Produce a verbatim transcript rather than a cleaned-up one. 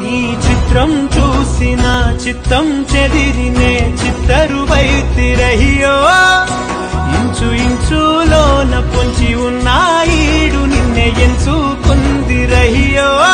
ఈ చిత్రం చూసిన చిత్తం చెదిరినే చిత్తరువైతిరహియో ఇంచు ఇంచులోన పొంచి ఉన్న ఈడు నిన్నే ఎంచుకుందిరహియో